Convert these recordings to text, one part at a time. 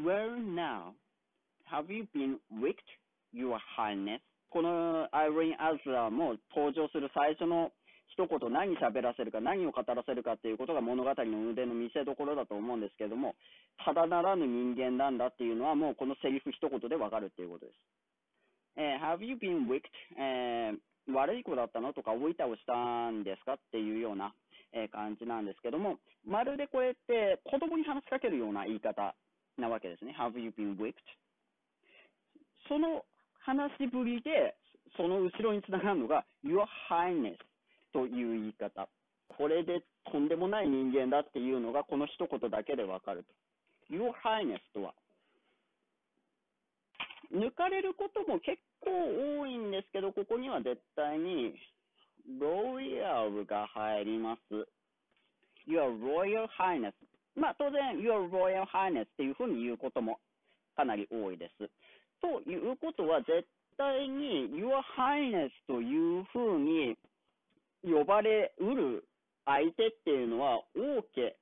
Well now, have you been wicked, your highness? この Irene Adler も登場する最初の一言、何喋らせるか、何を語らせるかっていうことが物語の腕の見せ所だと思うんですけれども、ただならぬ人間なんだっていうのはもうこのセリフ一言でわかるっていうことです。Have you been wicked? 悪い子だったのとか、おいたをしたんですかっていうような、感じなんですけども、まるでこれって子供に話しかけるような言い方なわけですね。Have you been wicked? その話しぶりで、その後ろにつながるのが Your Highness という言い方。これでとんでもない人間だっていうのがこの一言だけでわかると。Your Highness とは、抜かれることも結構多いんですけど、ここには絶対にロイヤルが入ります。Your Royal Highness。まあ当然 Your Royal Highness っていうふうに言うこともかなり多いです。ということは絶対に Your Highness というふうに呼ばれうる相手っていうのは王家、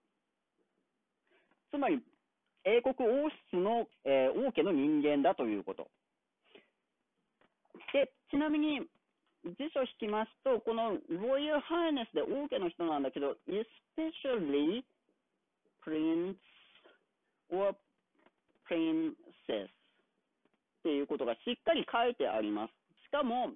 つまり英国王室の、王家の人間だということ。で、ちなみに辞書を引きますと、この Royal Highness で王家の人なんだけど、especially Prince or Princess っていうことがしっかり書いてあります。しかも、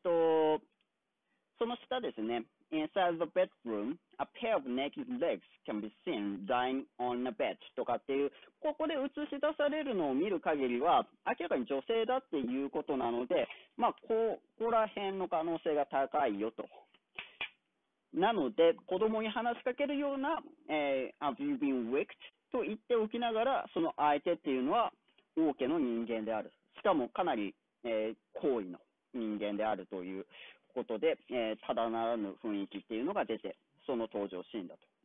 その下ですね。Inside the bedroom, a pair of naked legs can be seen lying on a bed とかっていう、ここで映し出されるのを見る限りは、明らかに女性だっていうことなので、まあ、ここら辺の可能性が高いよと。なので、子供に話しかけるような、Have you been wicked? と言っておきながら、その相手っていうのは王家の人間である。しかもかなり、高位の人間であるということで、ただならぬ雰囲気っていうのが出て、その登場シーンだと